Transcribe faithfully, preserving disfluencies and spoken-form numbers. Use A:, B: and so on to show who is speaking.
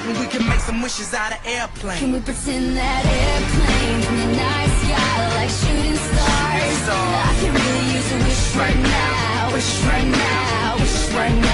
A: when we can make some wishes out of airplanes.
B: Can we pretend that airplanes in the night sky like shooting stars? I can really use a wish right now, wish right now, wish right now.